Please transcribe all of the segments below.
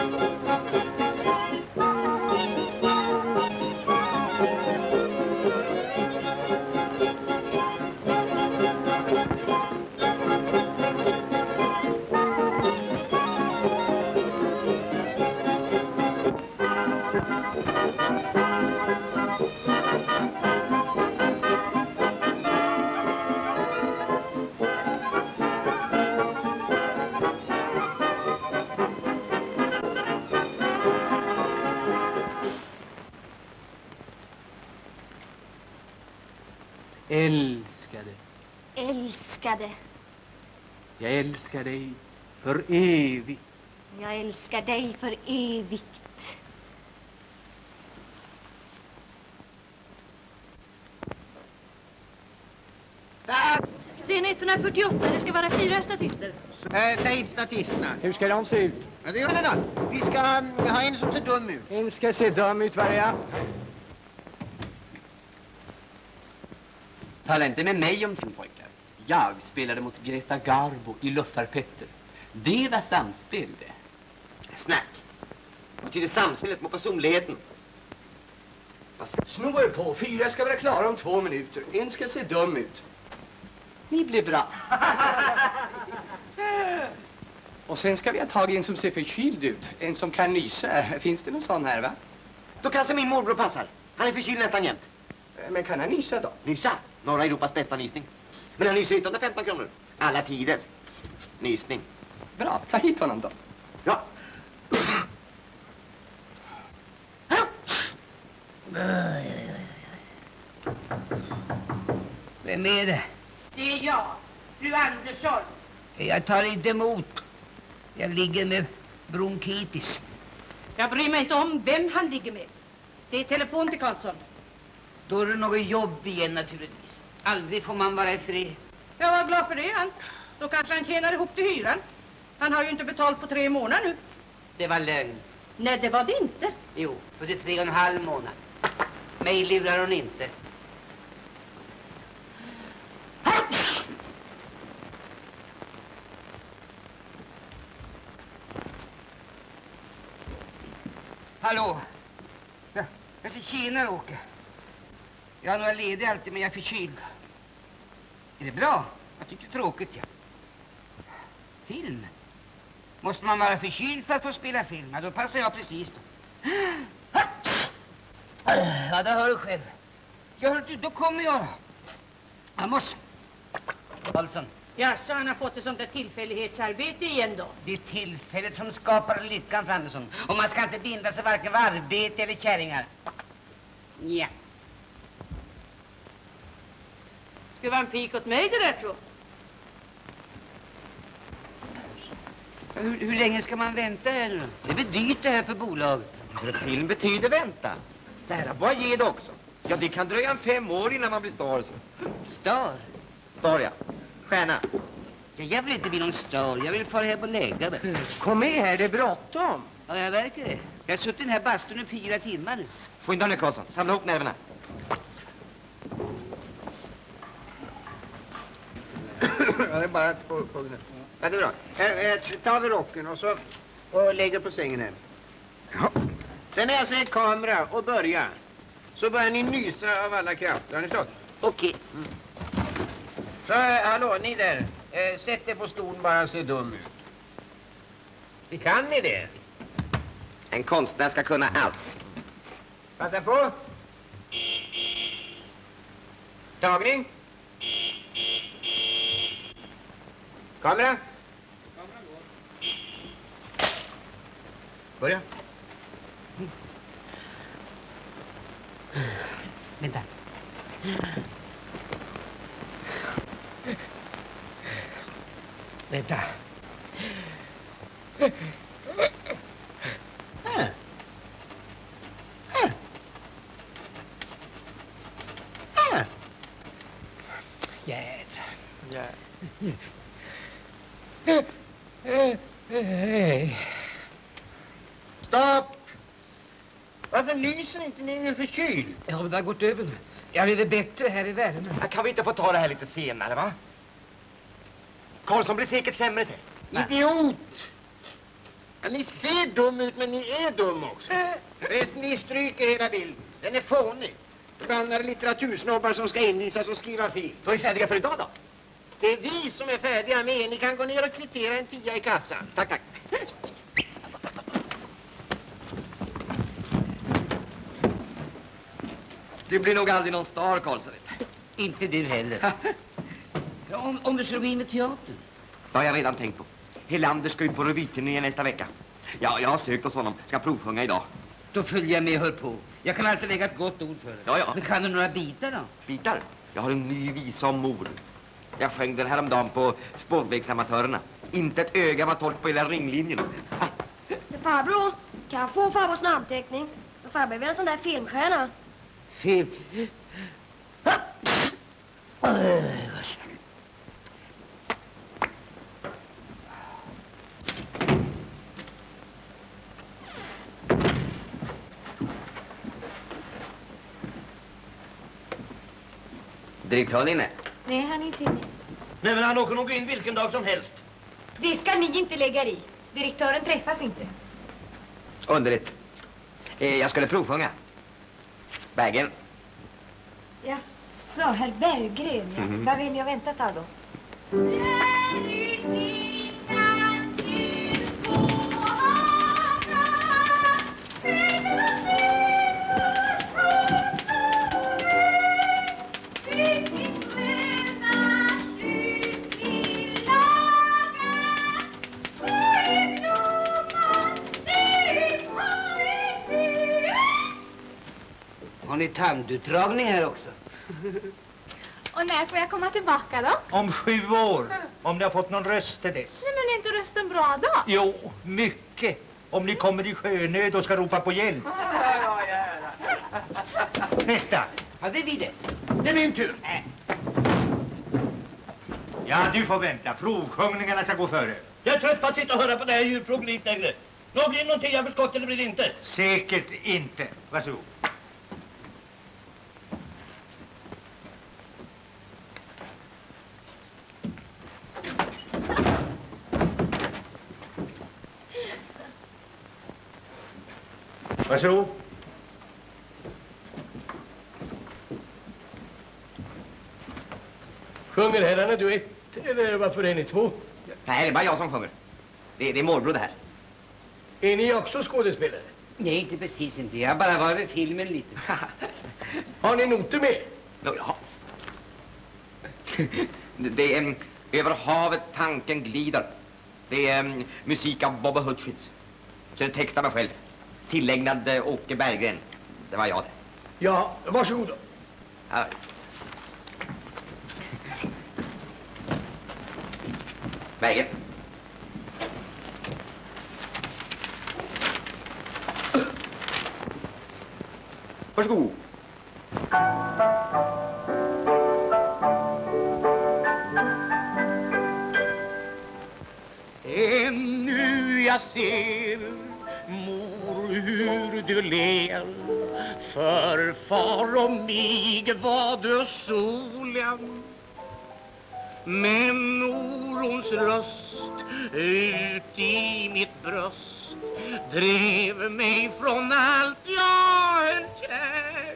Älskade. Älskade. Jag älskar dig för evigt. Jag älskar dig för evigt. Scen 148, det ska vara 4 statister. Ta hit statisterna. Hur ska de se ut? Ja, det gör det då. Vi ska ha en som ser dum ut. En ska se dum ut, varje. Tala inte med mig om din pojkar. Jag spelade mot Greta Garbo i Luffarpetter. Det var samspel det. Snack. Och till det samspelet mot personligheten. Snå er på. 4 ska vara klara om 2 minuter. En ska se dum ut. Ni blir bra. Och sen ska vi ha tag i en som ser förkyld ut. En som kan nysa. Finns det någon sån här, va? Då kanske min morbror passar. Han är förkyld nästan jämt. Men kan han nysa då? Nysa? Norra Europas bästa nysning. Men han nyser utan 15 kronor. Alla tiders. Nysning. Bra, ta hit honom då. Ja. Vem är det? Det är jag, fru Andersson. Jag tar inte emot. Jag ligger med bronkitis. Jag bryr mig inte om vem han ligger med. Det är telefon till Karlsson. Då är det något jobb igen naturligtvis. Aldrig får man vara i fred. Jag var glad för det, han. Då kanske han tjänar ihop till hyran. Han har ju inte betalt på 3 månader nu. Det var lögn. Nej, det var det inte. Jo, för det är 3,5 månader. Mig lurar hon inte. Hallå? Jag ser tjänare åka. Jag har några ledig alltid, men jag är förkyld. Är det bra? Jag tycker det är tråkigt, ja. Film? Måste man vara förkyld för att få spela film? Ja, då passar jag precis då. Ja, det hör du själv. Ja, du, då kommer jag. Jag måste. Karlsson. Ja, så han har fått ett sånt där tillfällighetsarbete igen då. Det är tillfället som skapar lyckan, Andersson. Och man ska inte binda sig varken vid arbete eller kärringar. Ja. Ska vara en pik åt mig det där, tror jag. Hur länge ska man vänta här nu? Det är väl dyrt det här för bolaget. Så film betyder vänta. Så här, vad ger det också? Ja, det kan dröja 5 år innan man blir star. Star? Star, ja. Stjärna. Ja, jag vill inte bli någon star. Jag vill fara hem och lägga mig. Kom med här, det är bråttom. Ja, jag verkar det. Jag har suttit i den här bastun i 4 timmar nu. Skynda nu, Karlsson. Samla ihop nerverna. Ja, det är bara på nu. Ja, det är bra. Ta vi rocken och lägger på sängen här. Ja. Sen när jag säger kamera och börja, så börjar ni nysa av alla krafter. Har ni förstått? Okej. Så, hallå, ni där. Sätt er på stolen, bara se dum ut. Kan ni det? En konstnär ska kunna allt. Passa på. Tagning. Kamera. Börja. Vänta. Vänta. Stopp! Varför lyser inte ni är förkyld? Ja, men det har gått över nu. Jag blir bättre här i värmen. Kan vi inte få ta det här lite senare, va? Karlsson blir säkert sämre sen. Idiot! Ja, ni ser dum ut, men ni är dum också. Ni stryker hela bilden. Den är fånig. Förbannade litteratursnobbar som ska invisas och skriva fel. Då är vi färdiga för idag då. Det är vi som är färdiga med. Ni kan gå ner och kvittera en 10 i kassan. Tack, tack. Du blir nog aldrig någon star, Karlsson. Inte du heller. Ja, om du skulle gå in med teatern. Det har jag redan tänkt på. Helander ska ut på revyturné nästa vecka. Ja, jag har sökt hos honom. Ska provsjunga idag. Då följer jag med och hör på. Jag kan alltid lägga ett gott ord för dig. Ja, ja. Men kan du några bitar då? Bitar? Jag har en ny visa om mor. Jag sjöng den häromdagen på spårvägsamatörerna. Inte ett öga var torrt på hela ringlinjen. Farbror, kan jag få farbrors namnteckning? Farbror är väl en sån där filmstjärna? Film. Direktören inne. Nej, han är inte inne. Nej, men han åker nog in vilken dag som helst. Det ska ni inte lägga i. Direktören träffas inte. Underligt. Jag skulle provsjunga. Bergen. Jaså, herr Berggren. Ja. Vad vill jag vänta ta då? Har ni tandutdragning här också? Och när får jag komma tillbaka då? Om 7 år. Om ni har fått någon röst till dess. Nej, men är inte rösten bra då? Jo, mycket. Om ni kommer i sjönöd och ska ropa på hjälp. Nästa. Ja, det är vi det. Det är min tur. Ja, du får vänta. Provsjungningarna ska gå före. Jag är trött på att sitta och höra på det här djurplågeriet längre. Nå, blir det någonting jag förskott eller blir det inte? Säkert inte. Varsågod. Varsågod. Sjunger herrarna duett, eller varför är ni två? Nej, det är bara jag som sjunger. Det är morbror det här. Är ni också skådespelare? Nej, inte precis inte. Jag har bara varit vid filmen lite. Har ni noter med? Ja. Det är Över havet tanken glider. Det är musik av Bobby Hutchins. Så är det text av mig själv. Tillägnad Åke Berggren. Det var jag det. Ja, varsågod då. Ja. Berggren. Varsågod. Ännu jag ser, mor, hur du ler. För far och mig var du solen, men orons röst ut i mitt bröst drev mig från allt jag höll kärt.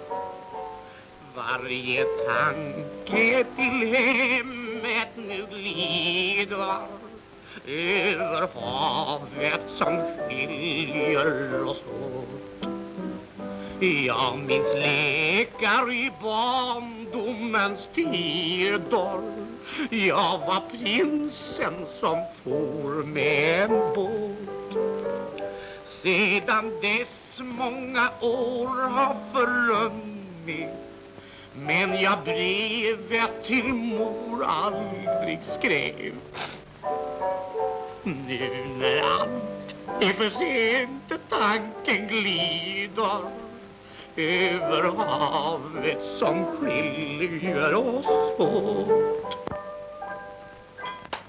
Varje tanke till hemmet nu glider över havet som skiljer oss åt. Jag minns lekar i barndomens tider. Jag var prinsen som for med en båt. Sedan dess många år har förrunnit, men jag brevet till mor aldrig skrev. Nu när allt är för sent, tanken glider över havet som skiljer oss åt.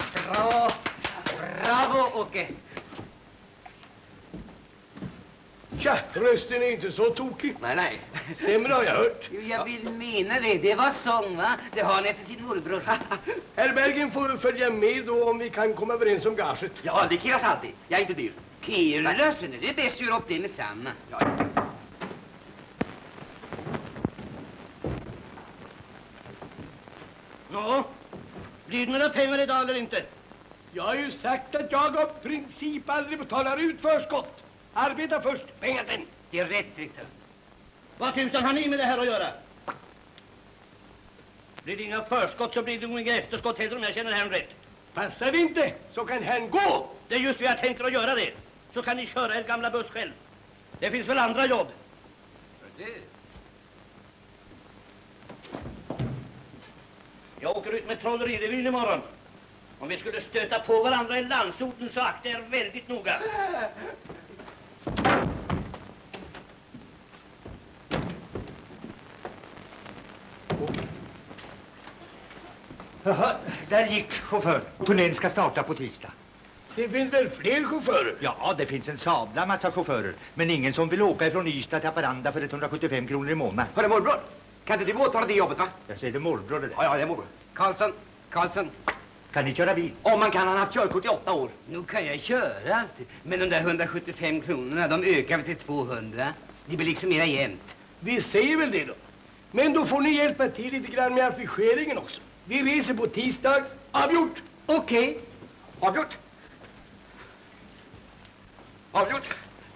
Bravo! Bravo, Åke! Tja, rösten är inte så tokig. Nej. Sämre har jag hört. Jag vill mena det. Det var sång, va? Det har han efter sin morbror. Herr Bergen får följa med då om vi kan komma överens om gaget. Ja, det kiras alltid. Jag är inte dyr. Kirlösen, det är bäst att göra upp det med samma. Ja. Ja, blir det några pengar idag eller inte? Jag har ju sagt att jag av princip aldrig betalar ut förskott. Arbeta först, pengar sen. Det är rätt, direktör. Vad tusan har ni med det här att göra? Blir det inga förskott så blir det nog inga efterskott heller om jag känner herrn rätt. Passar det inte så kan herrn gå. Det är just det jag tänker att göra det. Så kan ni köra er gamla buss själv. Det finns väl andra jobb? Jag åker ut med trollerirevyn imorgon. Om vi skulle stöta på varandra i landsorten så akta er väldigt noga. Jaha, där gick chaufför. Turnén ska starta på tisdag. Det finns väl fler chaufförer? Ja, det finns en sabla massa chaufförer. Men ingen som vill åka ifrån Ystad till Haparanda för 175 kronor i månaden. Hörru morbror, kan inte du åta det jobbet, va? Jag säger det morbror det där. Ja, det är morbror. Karlsson. Kan ni köra bil? Om man kan, han har haft körkort i 8 år. Nu kan jag köra. Men de där 175 kronorna, de ökar vi till 200. Det blir liksom mera jämnt. Vi säger väl det då. Men då får ni hjälpa till lite grann med affischeringen också. Vi reser på tisdag. Avgjort. Okej. Avgjort. Avgjort.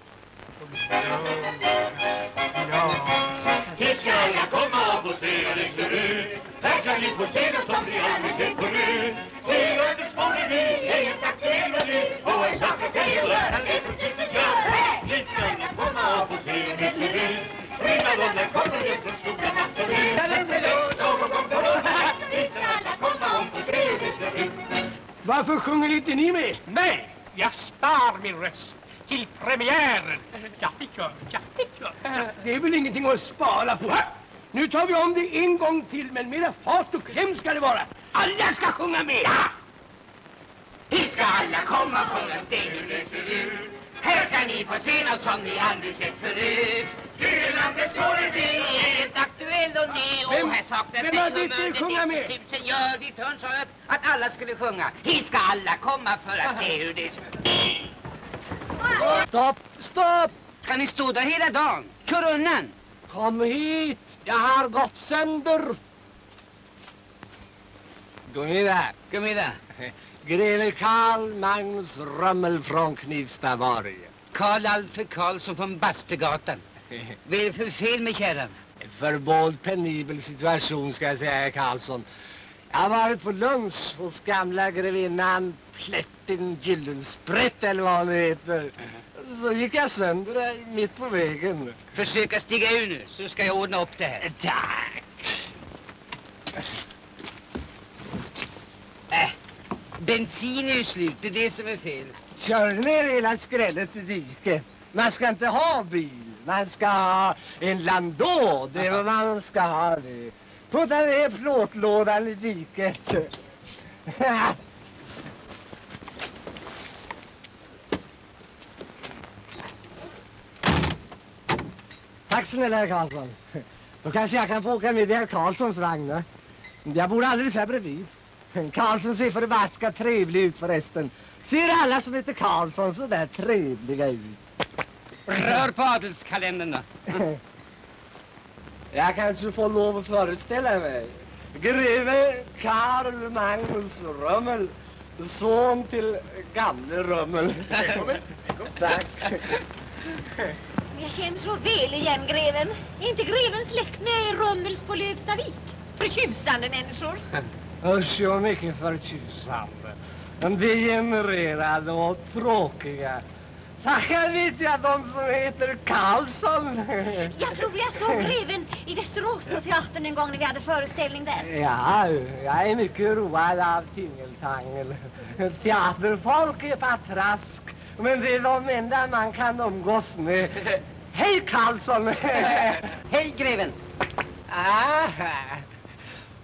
Hit ska jag komma och få se hur det ser ut. Här ska ni få se något som ni aldrig sett förut. Styrelsen spårar vi, är helt aktuell och ny. Och en sak jag säger och att det är precis jag. Hit ska jag komma och få se hur det ser ut. Skillnad om den kommer ut från skolan absolut. Kan inte låta någon gång för oss. Hit ska alla komma och få se hur det ser ut. Varför sjunger inte ni med? Nej, jag spar min röst till premiären. Jag fick höra. Det är väl ingenting att spara på. Nu tar vi om det en gång till, men mera fart och kläm ska det vara. Alla ska sjunga med. Ja! Hit ska alla komma för att se hur det ser ut. Här ska ni få se något som ni aldrig sett förut. Styrelsen består i det, är helt aktuell och ny. Och här saknar vem har dit sjunga med? Tusen gör ditt hörn sa att alla skulle sjunga. Hit ska alla komma för att se hur det ser ut. Stopp! Ska ni stå där hela dagen? Kör undan! Kom hit! Jag har gått sönder. Gå med där. Greve Karl Magnus Römmel från Knivstavarg. Karl Alfred Karlsson från Bastegatan. Vad är det för fel med kärran? Förbåld penibel situation ska jag säga, herr Karlsson. Jag har varit på lunch hos gamla grevinnan Plättin Gyllensprätt eller vad hon heter. Så gick jag sönder där mitt på vägen. Försöka stiga ur nu så ska jag ordna upp det här. Tack! Bensin är ju slut, det är det som är fel. Kör ner hela skrället i diket. Man ska inte ha bil. Man ska ha en Landau. Det är vad man ska ha det. Putta ner plåtlådan i diket. Tack snälla herr Karlsson. Då kanske jag kan få åka med i herr Karlssons vagn. Jag bor alldeles här bredvid. Karlsson ser förbaskat trevlig ut förresten. Ser alla som heter Karlsson så där trevliga ut? Rör på adelskalendern då. Jag kanske får lov att föreställa mig. Greve Karl Magnus Römmel, son till gamle Römmel. Tack. Jag känner så väl igen greven. Är inte greven släkt med Römmels på Lövstavik? Förtjusande människor. Usch, jag är mycket förtjusande. Degenererade och tråkiga. Tackar vet jag de som heter Karlsson. Jag tror jag såg greven i Västerås på teatern en gång när vi hade föreställning där. Ja, jag är mycket road av tingeltangel. Teaterfolk är patrask, men det är de enda man kan umgås med. Hej Karlsson! Hej greven!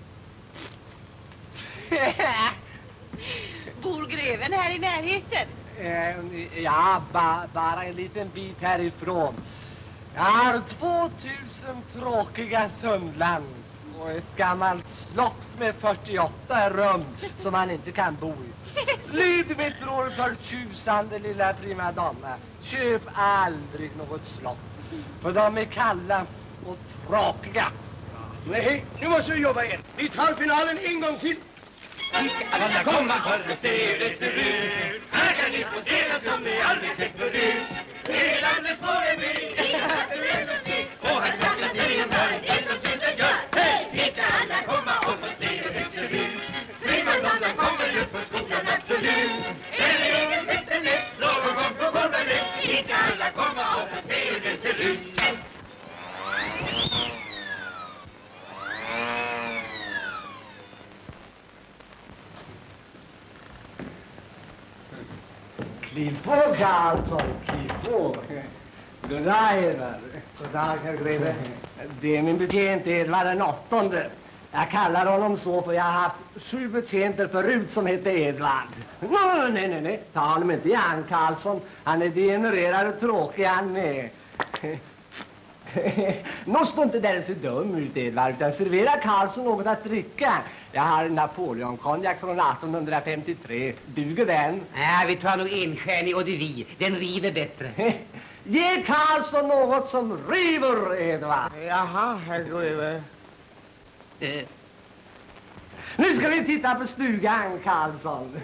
Bor greven här i närheten? Ja, bara en liten bit härifrån. Jag har 2000 tråkiga tunnland och ett gammalt slott med 48 rum som man inte kan bo i. Lyd mitt råd för tjusande lilla primadonna. Köp aldrig något slott, för de är kalla och tråkiga. Nej, nu måste vi jobba igen. Vi tar finalen en gång till. Ni ska alla komma för att se hur det ser ut. Här kan ni få se något som ni aldrig sett förut. Hela landets små revy, och han saknar sig en hör, det som syns gör. Hej! Ni ska alla komma och få se hur det ser ut. Primadonnan kommer just från skolan, absolut. Eller egen sexenett, någon gång på golvet. Ni ska alla komma och få se hur det ser ut. Kliv på, Karlsson, kliv på. Goddag, Edvard. Goddag, herr greve. Det är min betjänt Edvard den 8:e. Jag kallar honom så för jag har haft 7 betjänter förut som hette Edvard. Nej. Ta honom inte i han, Karlsson. Han är degenererad och tråkig, han med. Nå, stå inte där så dum ut, Edvard, utan servera Karlsson något att dricka. Jag har Napoleon-konjak från 1853. Duger den? Nej, vi tar nog enstjärnig eau de vie. Den river bättre. Ge Karlsson något som river, Edvard. Jaha, herr greve. Nu ska vi titta på stugan, Karlsson.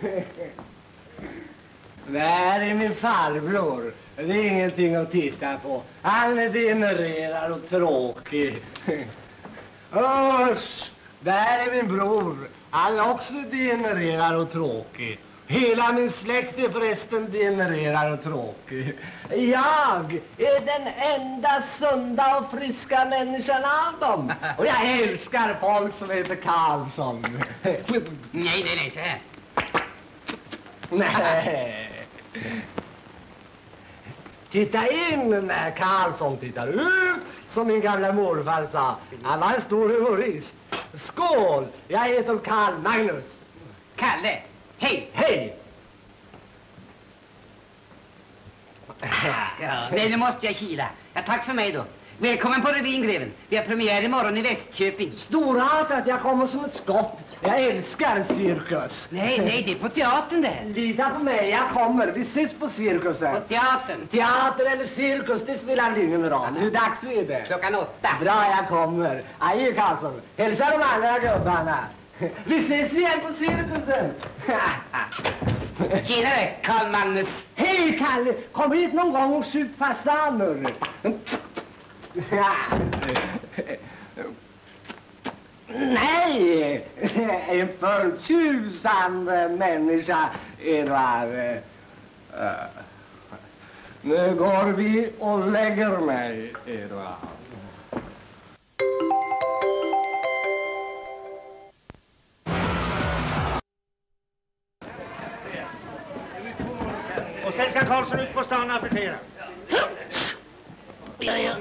Där är min farbror. Det är ingenting att titta på. Han är degenererad och tråkig. Usch, där är min bror. Han är också degenererad och tråkig. Hela min släkt är förresten degenererad och tråkig. Jag är den enda sunda och friska människan av dem. Och jag älskar folk som heter Karlsson. Nej, så här. Nej. Titta in när Karlsson tittar ut, som min gamla morfar sa. Han var en stor humorist. Skål! Jag heter Karl Magnus. Kalle, hej! Hej! Ja, nej, nu måste jag kila. Ja, tack för mig då. Välkommen på revyn, greven. Vi har premiär imorgon i Västköping. Storartat, jag kommer som ett skott. Jag älskar cirkus. Nej, det är på teatern där. Lita på mig, jag kommer. Vi ses på cirkusen. På teatern? Teater eller cirkus, det spelar ingen roll. Hur dags är det? 8:00. Bra, jag kommer. Adjö, Karlsson. Hälsa de andra gubbarna. Vi ses igen på cirkusen. Tjenare, Karl Magnus. Hej, Kalle. Kom hit någon gång och skjut fasaner. Nej, en förtjusande människa, Edvard. Nu går vi och lägger mig, Edvard. Och sen ska Karlsson ut på stan och apportera. Ja.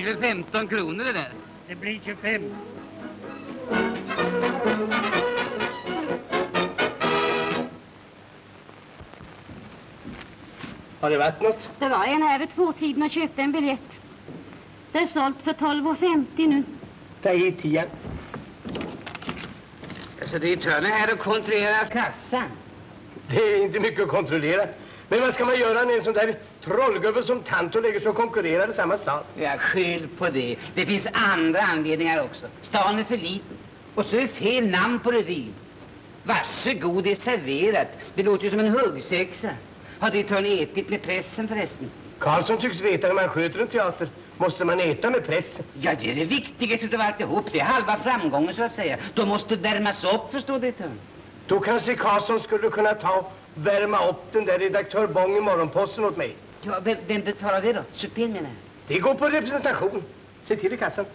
blir väl 15 kronor det där? Det blir 25. Har det varit något? Det var en här vid 2-tiden och köpte en biljett. Det är sålt för 12,50 nu. Ta hit 10. Alltså direktören är här och kontrollerar kassan. Det är inte mycket att kontrollera. Men vad ska man göra när en sån där trollgubbe som Tanto lägger sig och konkurrerar i samma stad? Jag skyll på det. Det finns andra anledningar också. Stan är för liten. Och så är fel namn på revyn. Varsågod, det är serverat. Det låter ju som en huggsexa. Har direktören ätit med pressen förresten? Karlsson tycks veta hur man sköter en teater. Måste man äta med pressen? Ja, det är det viktigaste av alltihop. Det är halva framgången så att säga. De måste värmas upp, förstår direktören. Då kanske Karlsson skulle kunna värma upp den där redaktör Bång i Morgonposten åt mig. Ja, vem betalar det då? Supén menar jag. Det går på representation. Se till i kassan.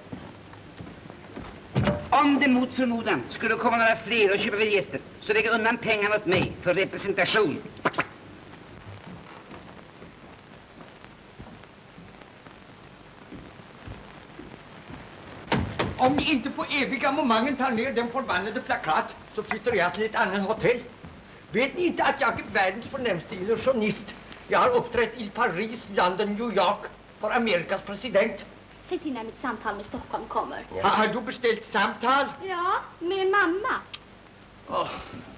Om det mot förmodan skulle komma några fler och köpa biljetter så lägg undan pengarna åt mig för representation. Om ni inte på eviga momangen tar ner den förbannade plakat så flyttar jag till ett annat hotell. Vet ni inte att jag är världens förnämsta illusionist? Jag har uppträtt i Paris, London, New York för Amerikas president. Se till när mitt samtal med Stockholm kommer. Ja. Har du beställt samtal? Ja, med mamma. Oh.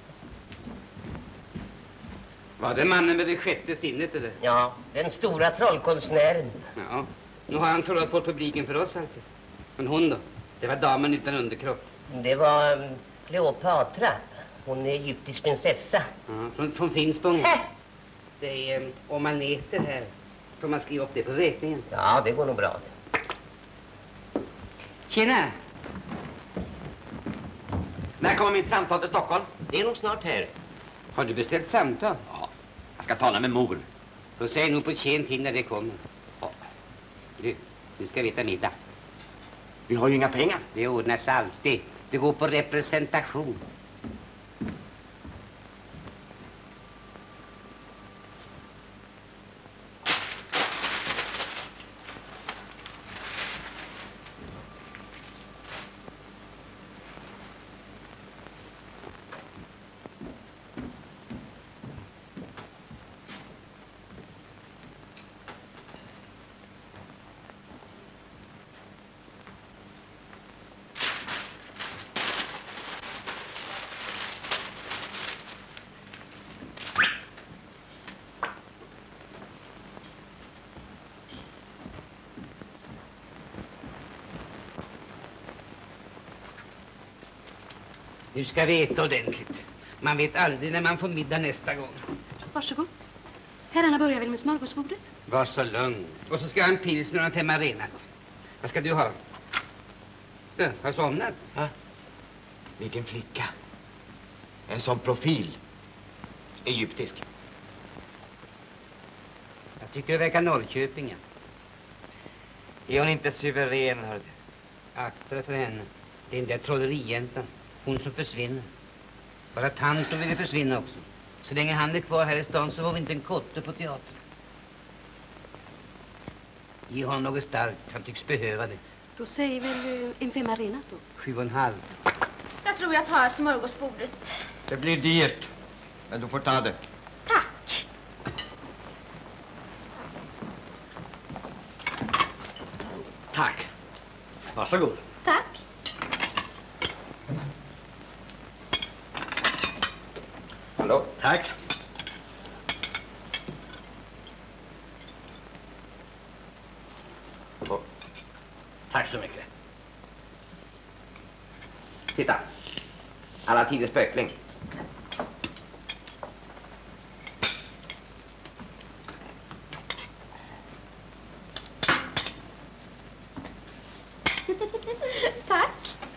Var det mannen med det sjätte sinnet eller? Ja, den stora trollkonstnären. Ja, nu har han trollat på publiken för oss alltid. Men hon då? Det var damen utan underkropp. Det var Kleopatra. Hon är egyptisk prinsessa. Ja, från Finspången. Säg, om man äter här, får man skriva upp det på räkningen. Ja, det går nog bra. Tjena! När kommer mitt samtal till Stockholm? Det är nog snart här. Har du beställt samtal? Ja, jag ska tala med mor. Då säg nog på tjän till när det kommer. Ja. Du ska veta middag. Vi har ju inga pengar. Det ordnas alltid. Det går på representation. Du ska veta ordentligt. Man vet aldrig när man får middag nästa gång. Varsågod. Herrarna börjar väl med smörgåsbordet? Var så lugn. Och så ska jag ha en pilsner och en 5 arenat. Vad ska du ha? Du, har somnat? Ja. Vilken flicka. En sån profil. Egyptisk. Jag tycker det verkar Norrköpingen. Är hon inte suverän, hörde? Akta dig för henne. Det är den där trollerijäntan. Hon som försvinner. Bara Tanto vill försvinna också. Så länge han är kvar här i stan så får vi inte en kotte på teatern. Ge honom något starkt. Han tycks behöva det. Då säger väl en 5 arenat då? 7,5. Jag tror jag tar smörgåsbordet. Det blir dyrt. Men du får ta det. Tack. Tack. Varsågod. Tack. Hallå? Tack. Tack så mycket. Titta. Alla tiders böckling. Tack.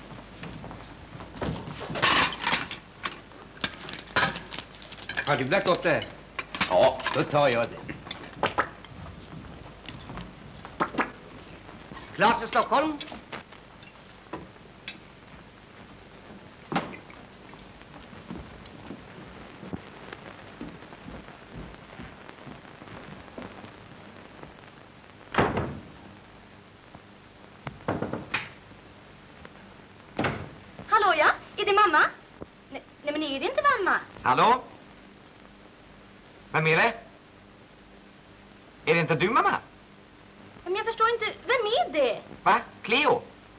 Har du lagt upp det här? Ja. Då tar jag det. Klart för Stockholm. Är det mamma? Nej, men är det inte mamma? Hallå? Vem är det? Är det inte du, mamma? Men jag förstår inte, vem är det? Va? Cleo?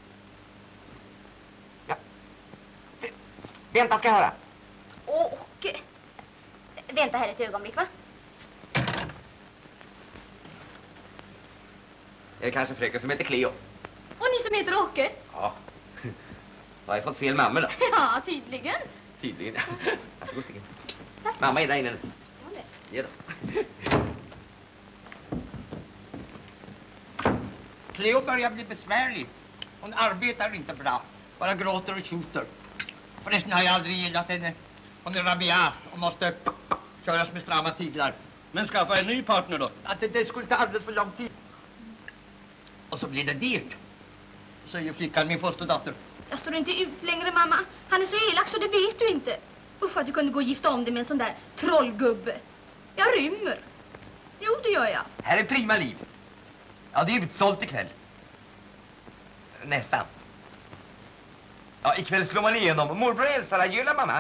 Ja. Vänta, ska jag höra. Åke. Vänta här ett ögonblick, va? Är det kanske fröken som heter Cleo? Och ni som heter Åke? Ja. Har jag fått fel mamma då? Ja, tydligen. Tydligen. Jag ska gå stiga. Mamma är där inne nu. Ge då. Cleo börjar bli besvärlig. Hon arbetar inte bra. Bara gråter och tjuter. Förresten har jag aldrig gillat henne. Hon är rabiat och måste köras med strama tyglar. Men skaffa en ny partner då. Att det skulle ta alldeles för lång tid. Och så blir det dyrt. Säger flickan, min fosterdotter. Jag står inte ut längre, mamma. Han är så elak så det vet du inte. Usch att du kunde gå och gifta om dig med en sån där trollgubbe. Jag rymmer. Jo, det gör jag. Här är prima liv. Ja, det är utsålt ikväll. Nästan. Ja, ikväll slår man igenom. Morbror hälsar adjöla, mamma.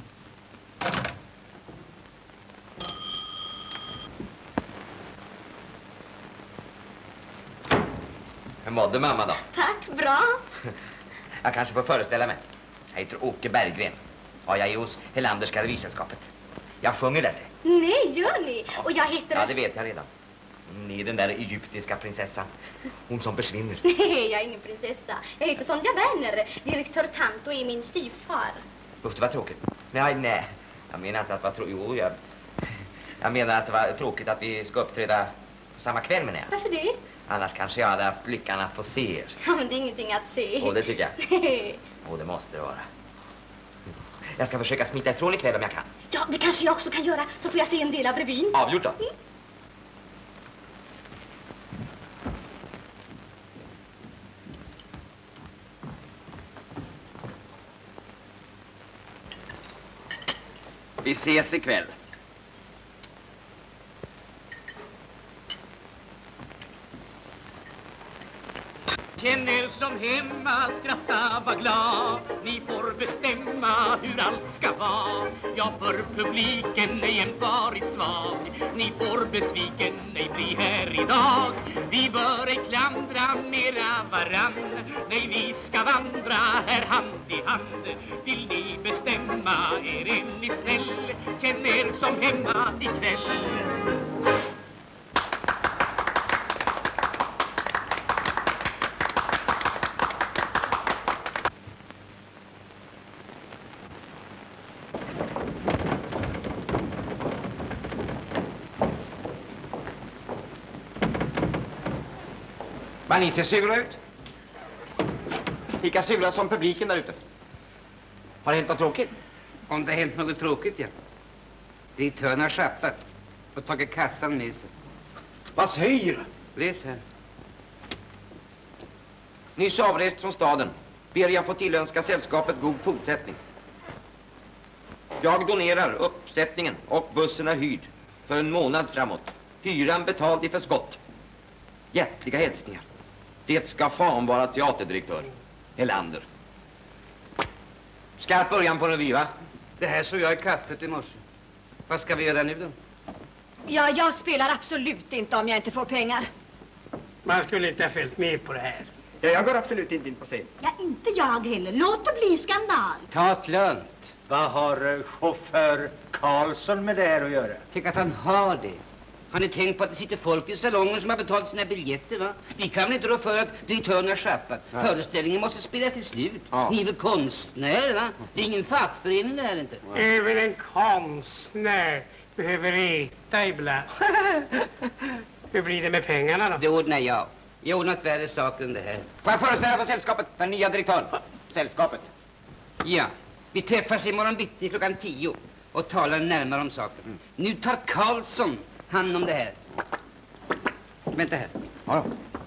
Hur mådde mamma då? Tack, bra. Jag kanske får föreställa mig. Jag heter Åke Berggren. Ja, jag är hos Helanders Reviersällskapet. Jag sjunger där sig. Nej, gör ni? Och jag heter... Ja, det vet jag redan. Ni är den där egyptiska prinsessan. Hon som försvinner. Nej, jag är ingen prinsessa. Jag heter Sonja Werner. Direktör Tanto är min styvfar. Usch, det var tråkigt. Nej. Jag menar inte att det var tråkigt. Jo, jag menar att det var tråkigt att vi ska uppträda samma kväll, menar jag. Varför det? Annars kanske jag hade haft lyckan att få se er. Ja, men det är ingenting att se. Och det tycker jag. Och det måste det vara. Jag ska försöka smita ifrån ikväll om jag kan. Ja, det kanske jag också kan göra. Så får jag se en del av revyn. Avgjort då. Vi ses ikväll. Känn er som hemma, skratta, var glad. Ni får bestämma hur allt ska vara. Ja, för publiken är jämt varit svag. Ni får besviken, nej bli här idag. Vi bör ej klandra mera varann. Nej, vi ska vandra här hand i hand. Vill ni bestämma er, är ni snäll. Känn er som hemma ikväll. Vad ni ser sura ut. Lika sura som publiken där ute. Har det hänt något tråkigt? Om det har hänt något tråkigt, ja. Direktören har schappat och tagit kassan med sig. Vad säger du? Läs här. Nyss avrest från staden. Ber jag få tillönska sällskapet god fortsättning. Jag donerar uppsättningen och bussen är hyrd för en månad framåt. Hyran betald i förskott. Hjärtliga hälsningar. Det ska fan vara teaterdirektör Helander. Skarp början på revy, va? Det här såg jag i kaffet i morse. Vad ska vi göra nu då? Ja, jag spelar absolut inte om jag inte får pengar. Man skulle inte ha följt med på det här. Ja, jag går absolut inte in på scen. Ja, inte jag heller. Låt det bli skandal. Ta det lugnt. Vad har chaufför Karlsson med det här att göra? Tänk att han har det. Har ni tänkt på att det sitter folk i salongen som har betalat sina biljetter, va? Vi kan väl inte då för att direktören har schappat. Föreställningen måste spelas till slut. Ja. Ni är väl konstnärer, va? Det är ingen fackförening det här inte. Även en konstnär behöver äta ibland. Hur blir det med pengarna då? Det ordnar jag. Jag har ordnat värre saker än det här. Får jag föreställa för sällskapet, den nya direktören? Sällskapet. Ja, vi träffas imorgon bitti klockan 10 och talar närmare om saken. Nu tar Karlsson hand om det här. Vänta här. Ja.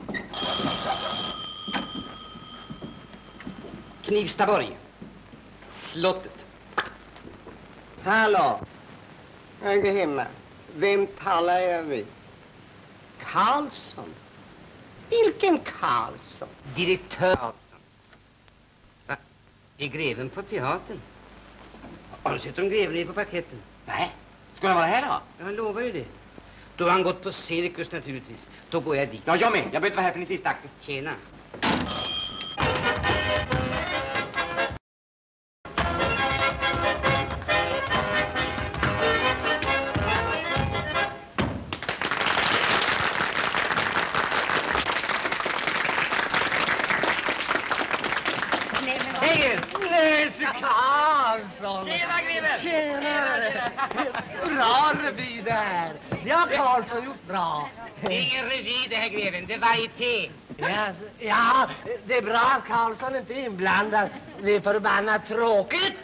Knivstaborg. Slottet. Hallå, jag är hemma. Vem talar jag med? Karlsson? Vilken Karlsson? Direktör Karlsson. Är greven på teatern? Har du sett om greven är på parketten? Nej. Ska han vara här då? Jag lovar ju det. Då har han gått på cirkus naturligtvis. Då går jag dit. Ja, jag med. Jag behöver inte vara här för den sista akten. Tjena. Nils Karlsson! Tjena, greven! Tjena! Bra revy det här. Det har Karlsson gjort bra. Det är ingen revy det här, greven. Det är varieté. Ja, det är bra att Karlsson inte är inblandad. Det är förbannat tråkigt.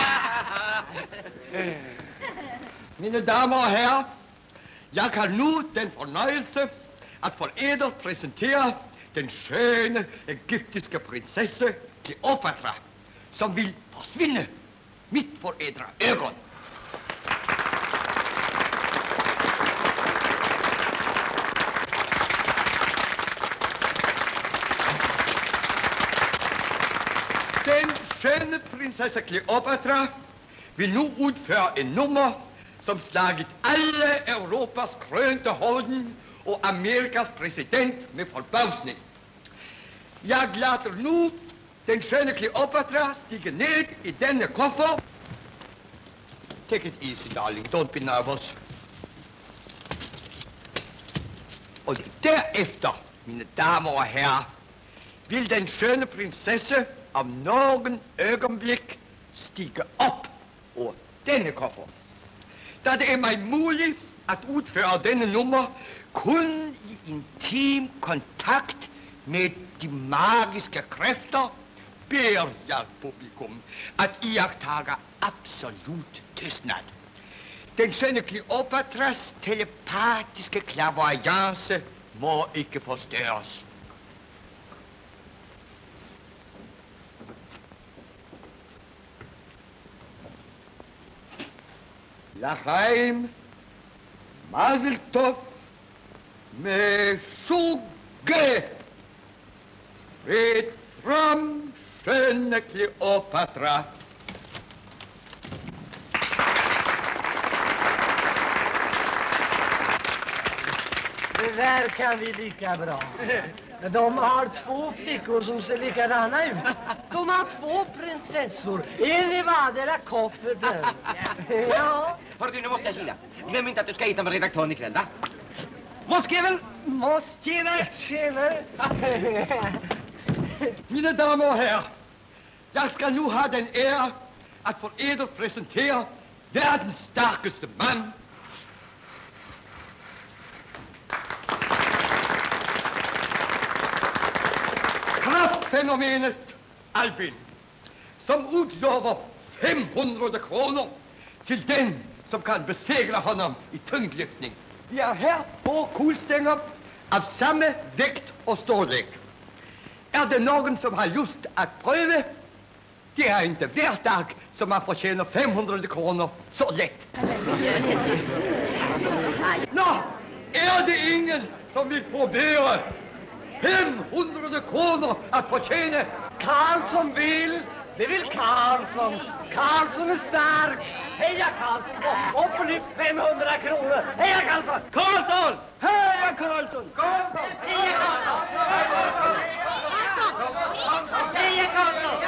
Mina damer och herrar, jag har nu den förnöjelse att för eder presentera den sköna egyptiska prinsessan Kleopatra som vill försvinna mitt för edra ögon. Den sköna prinsessa Kleopatra vill nu utföra en nummer som slagit alla Europas krönta horden och Amerikas president med förbausning. Jag låter nu den sköna Kleopatra stiga ned i denna koffer. Take it easy, darling. Don't be nervous. Och därefter, mina damer och herrar, vill den sköna prinsessa av någon ögonblick stiga upp ur denna koffer. Då det är mig möjligt att utföra denna nummer kun i intim kontakt med de magiska krafter ber jag publikum att iakttaga absolut tystnad. Den sköna Kleopatras telepatiska klavoyance må icke förstöras. Lachaim, Mazel Tov, Meshuggah. Red fram, sköna Kleopatra. Det där kan vi lika bra. De har 2 flickor som ser likadana ut. De har 2 prinsessor. En i vardera kofferten. Ja. Hör du, nu måste jag kila. Glöm inte att du ska hitta med redaktören ikväll, va? Moskven! Tjenare! Mina damer och herrar, jag ska nu ha den ära att för eder presentera världens starkaste man. Kraftfenomenet Albin, som utlovar 500 kronor till den som kan besegra honom i tyngdlyftning. Vi är här på kulstänger av samma vikt och storlek. Är det någon som har lust att pröva? Det är inte värt dag som man får tjäna 500 kronor så lätt. Nå, är det ingen som vill probera 500 kronor att få tjäna? Karlsson vill. Det vill Karlsson. Karlsson är stark. Heja Karlsson. Upp och lyft 500 kronor. Heja Karlsson. Karlsson! Heja Karlsson! Karlsson. Heja Karlsson. Heja Karlsson.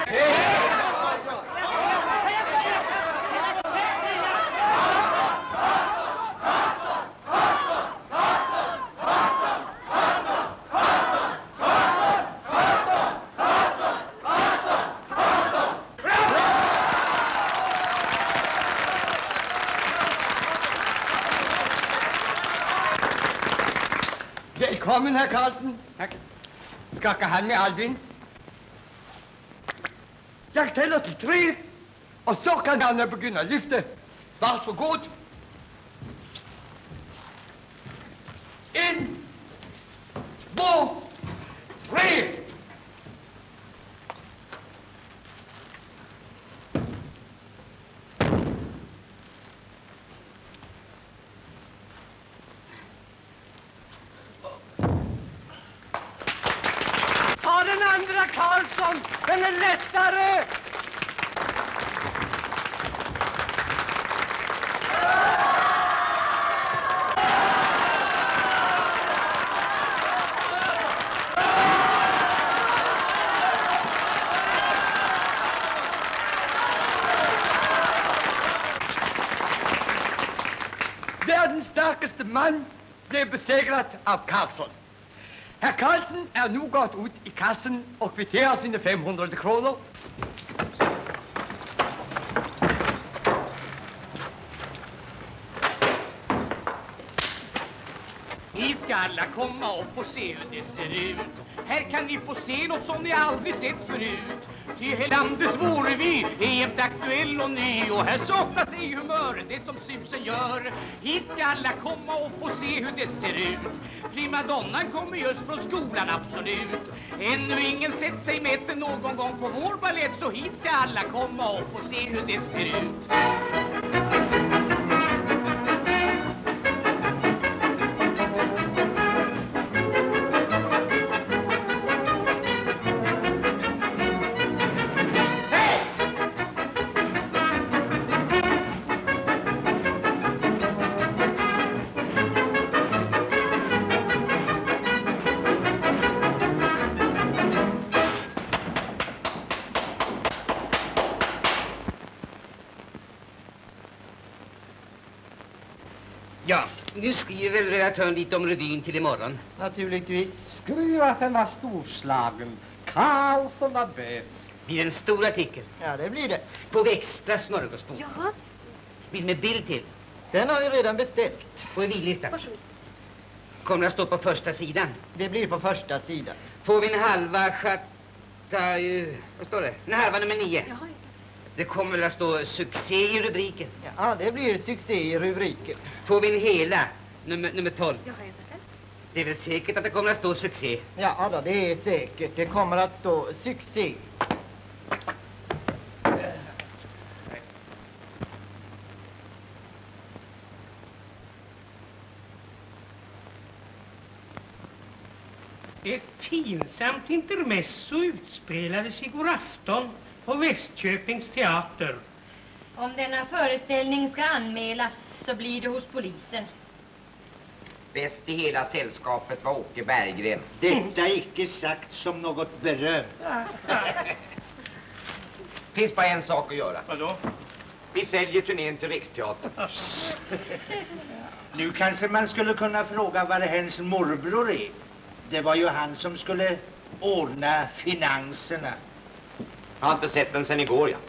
Välkommen, herr Karlsson. Tack. Skaka hand med Albin. Jag täller till 3 och så kan han börja lyfta. Varsågod. 1, 2, 3. Ta den andra Karlsson. Den är lättare. Världens starkaste man blev besegrad av Karlsson. Herr Karlsson är nu gått ut i kassen och kvitterar sina 500 kronor. Ni ska alla komma upp och se hur det ser ut. Här kan ni få se något som ni aldrig sett förut. Till hela landet vore vi är jämt aktuell och ny. Och här saknas i humör det som susen gör. Hit ska alla komma och få se hur det ser ut. Primadonnan kommer just från skolan, absolut. Ännu ingen sett sig mätt någon gång på vår ballett. Så hit ska alla komma och få se hur det ser ut. Ja, nu skriver väl redaktören lite om revyn till imorgon. Naturligtvis. Skriv att den var storslagen. Karlsson var bäst. Blir en stor artikel? Ja, det blir det. På extra smörgåsbord. Jaha. Vill med bild till? Den har vi redan beställt. På en villista. Varsågod. Kommer att stå på första sidan. Det blir på första sidan. Får vi en halva vad står det? En halva nummer 9. Jaha. Det kommer väl att stå succé i rubriken. Ja, det blir succé i rubriken. Får vi en hela nummer 12. Jaha, jag tackar. Det är väl säkert att det kommer att stå succé. Ja, då, det är säkert. Det kommer att stå succé. Ett pinsamt intermezzo utspelades igår afton på Västköpings teater. Om denna föreställning ska anmälas så blir det hos polisen. Bäst i hela sällskapet var Åke Berggren. Detta är icke sagt som något beröm. Finns bara en sak att göra. Vadå? Vi säljer turnén till Riksteatern. Nu kanske man skulle kunna fråga var hennes morbror är. Det var ju han som skulle ordna finanserna. Jag har inte sett den sen igår, ja.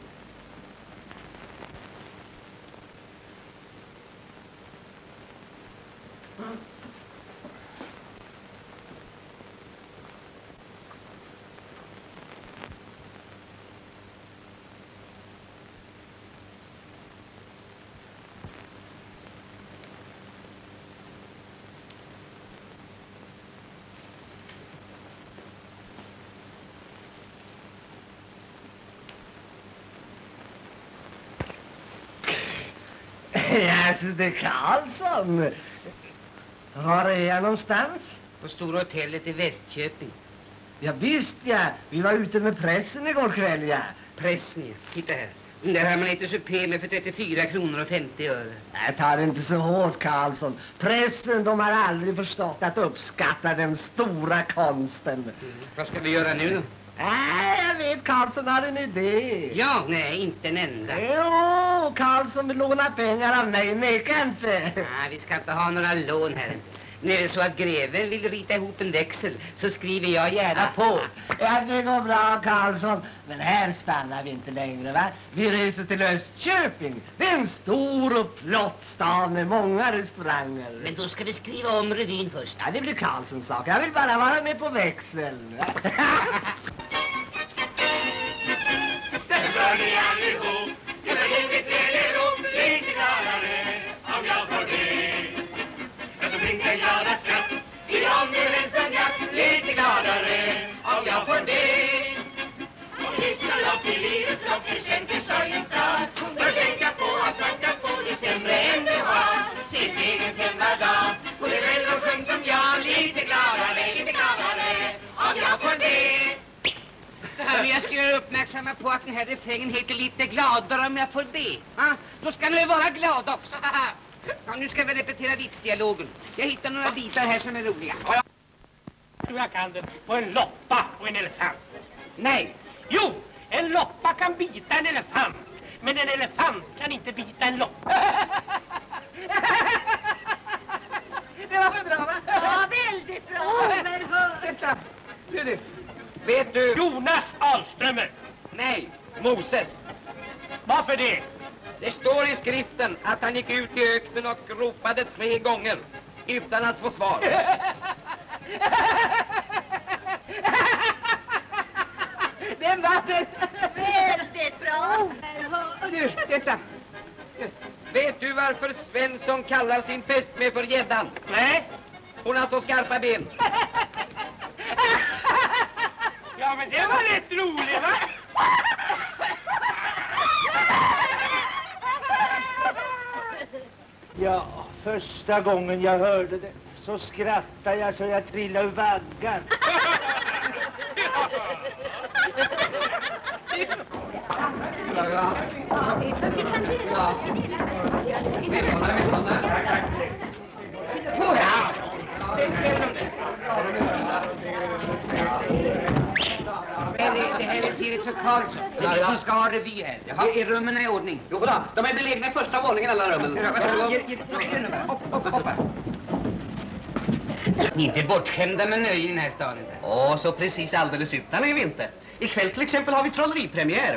Alltså, det är Karlsson. Var är jag någonstans? På Stora hotellet i Västköping. Ja, visst, ja. Vi var ute med pressen igår kväll, ja. Pressen, ja. Titta här. Den där har man lite supé med för 34 kronor och 50 öre. Jag tar det inte så hårt, Karlsson. Pressen, de har aldrig förstått att uppskatta den stora konsten. Vad ska vi göra nu då? Jag vet, Karlsson har en idé. Ja, nej, inte en enda. Jo, Karlsson vill låna pengar av mig, neka inte. Nej, vi ska inte ha några lån här. Nu är det så att greven vill rita ihop en växel, så skriver jag gärna på. Ja, det går bra, Karlsson. Men här stannar vi inte längre, va? Vi reser till Östköping. Det är en stor och flott stad med många restauranger. Men då ska vi skriva om revyn först. Ja, det blir Karlssons sak. Jag vill bara vara med på växeln. Hör ni allihop, jag har givit er rop, lite gladare om jag får det. Jag som inte glada skratt, i omgörelsen jakt, lite gladare om jag får det. Och lyssna lopp i livet, lopp i känd försörjningsdag. Bör tänka på att man kan få det sämre än du har. Se stegen sen var dag, och det väl och sjung som jag, lite gladare om jag får det. Men jag ska göra uppmärksamma på att den här refrängen heter lite gladare om jag får det. Ah, då ska ni vara glad också. Ja, nu ska vi repetera diktdialogen. Jag hittar några bitar här som är roliga. Jag kan den på en loppa och en elefant. Nej. Jo, en loppa kan bita en elefant. Men en elefant kan inte bita en loppa. är det? Vet du? Jonas Ahlströmer. Nej, Moses. Varför det? Det står i skriften att han gick ut i öknen och ropade 3 gånger utan att få svar. Den var det. Väldigt bra. Det är sant. Vet du varför Svensson kallar sin fästmö för gäddan? Nej. Hon har så skarpa ben. Ja, men det var rätt roligt, va? Ja, första gången jag hörde det så skrattade jag så jag trillade ur vaggan. Det här är direktör Karlsson. Det är vi som ska ha revy här. Är rummen i ordning? Jo då, de är belägna i första våningen alla rummen. Ni är inte bortskämda med nöje i den här staden inte? Åh, så precis alldeles utan är vi inte. Ikväll till exempel har vi trolleripremiär.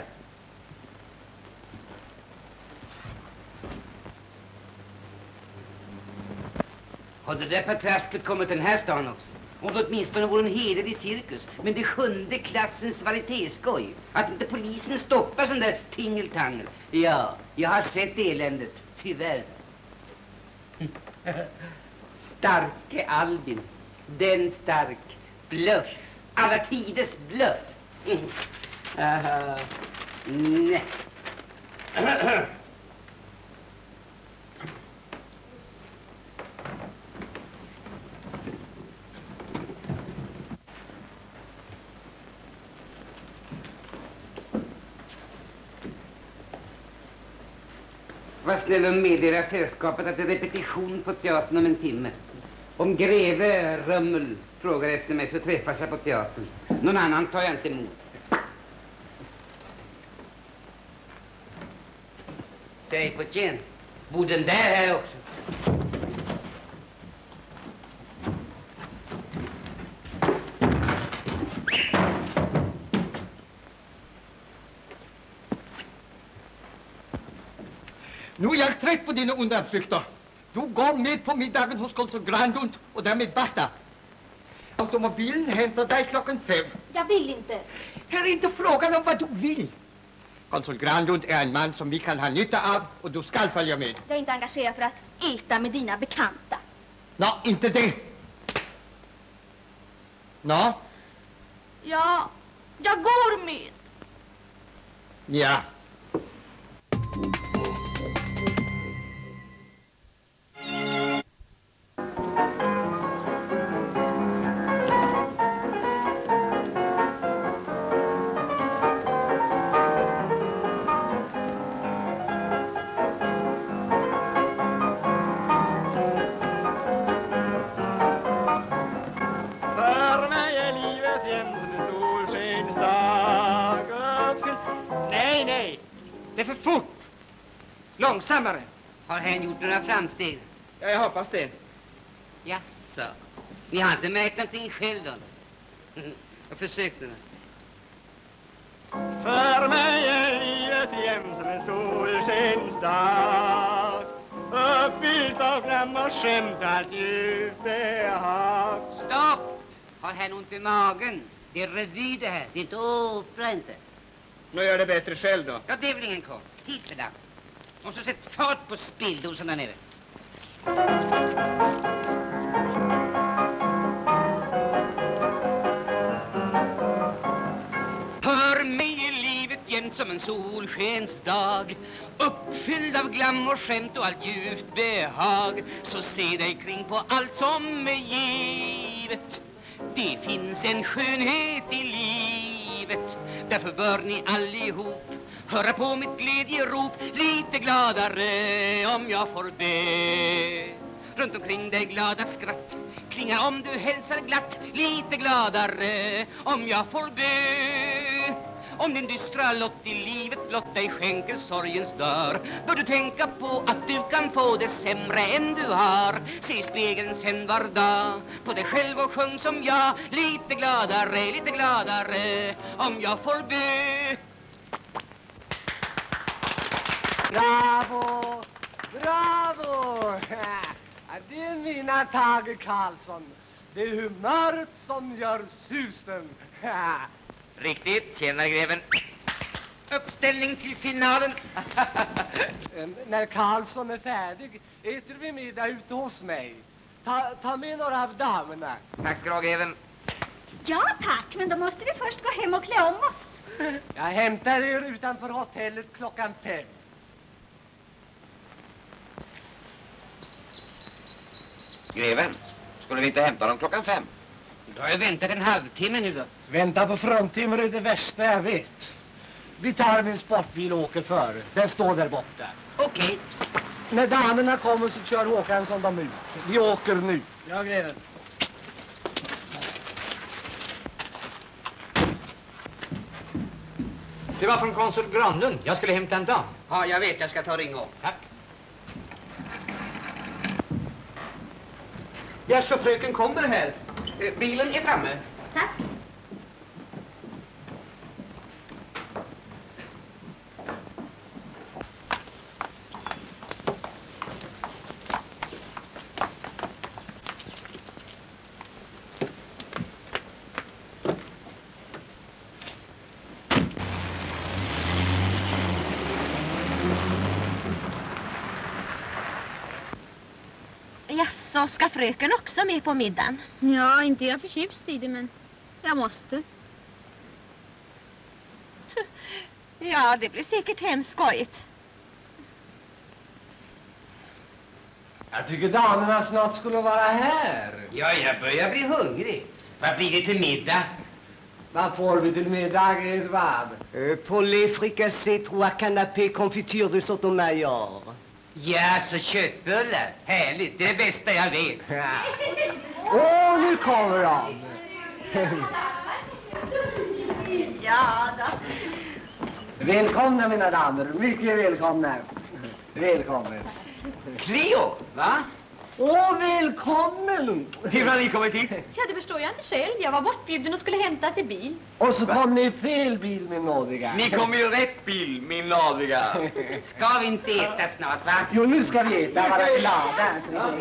Har det där patrasket kommit till den här stan också? Om det åtminstone vore en hederlig cirkus, men det 7:e klassens varietéskoj. Att inte polisen stoppar sån där tingeltangel. Ja, jag har sett eländet, tyvärr. Starke Albin, den stark, bluff, alla tiders bluff. Aha. Nej. Var snäll och meddela sällskapet att det är repetition på teatern om en timme. Om greve Römmel frågar efter mig så träffas jag på teatern. Någon annan tar jag inte emot. Säg på tjän. Bor den där här också? Nu är jag trött på dina undanflykter. Du går med på middagen hos konsul Grandlund och därmed basta. Automobilen hämtar dig 5:00. Jag vill inte. Här är inte frågan om vad du vill. Konsul Grandlund är en man som vi kan ha nytta av och du ska följa med. Jag är inte engagerad för att äta med dina bekanta. Nå, inte det. Nå? Ja, jag går med. Ja. Det är för fort. Långsammare. Har han gjort några framsteg? Ja, jag hoppas det. Jaså. Ni har inte märkt någonting själv då? Jag försökte. För mig är livet jämt som en solskensdag, uppfyllt av glam och skämt, allt djupt behag. Stopp! Har han ont i magen? Det är revy det här, det är inte opera inte. Nu gör det bättre själv då. Ja, det är väl ingen kort. Hit med den. Måste sätta fart på spilldosen där nere. För mig är livet jämt som en solskensdag, uppfylld av glam och skämt och allt djupt behag. Så se dig kring på allt som är givet. Det finns en skönhet i livet. Därför bör ni allihop höra på mitt glädjerop. Lite gladare om jag får be. Runt omkring dig glada skratt klingar om du hälsar glatt. Lite gladare om jag får be. Om din dystra lott i livet blott dig skänker sorgens dör, bör du tänka på att du kan få det sämre än du har. Se i spegeln sen var dag på dig själv och sjung som jag, lite gladare om jag får dö. Bravo! Bravo! Ja, det är mina Tage Karlsson. Det är humöret som gör susen. Riktigt, tjänare greven. Uppställning till finalen. När Karlsson är färdig äter vi middag ute hos mig. Ta med några av damerna. Tack ska du ha, greven. Ja, tack, men då måste vi först gå hem och klä om oss. Jag hämtar er utanför hotellet 5:00. Greven, skulle vi inte hämta dem 5:00? Du har ju väntat en halvtimme nu då. Vänta på fruntimmer är det värsta jag vet. Vi tar min sportbil och åker före. Den står där borta. Okej. När damerna kommer så kör Håkansson dem ut. Vi åker nu. Ja, greven. Det var från konsul Granlund. Jag skulle hämta en dam. Ja, jag vet. Jag ska ta och ringa upp. Tack. Ja, så fröken kommer här. Bilen är framme. Tack. Jaså, ska fröken också med på middagen? Ja, inte jag förtjust i det, men jag måste. Ja, det blir säkert hemskt skojigt. Jag tycker damerna snart skulle vara här. Ja, jag börjar bli hungrig. Vad blir det till middag? Vad får vi till middag, Edvard? Poulet fricassé, 3 canapé, confiture de Sotomayor. Ja, så köttbullar. Härligt, det är det bästa jag vet. Åh, nu kommer de. Ja då. Välkomna, mina damer. Mycket välkomna. Välkommen. Cleo, va? Åh, välkommen! Hur har ni kommit hit? Ja, det förstår jag inte själv. Jag var bortbjuden och skulle hämtas i bil. Och så kom ni i fel bil, min nådiga. Ni kom i rätt bil, min nådiga. Ska vi inte äta snart, va? Jo, nu ska vi äta, vara glada.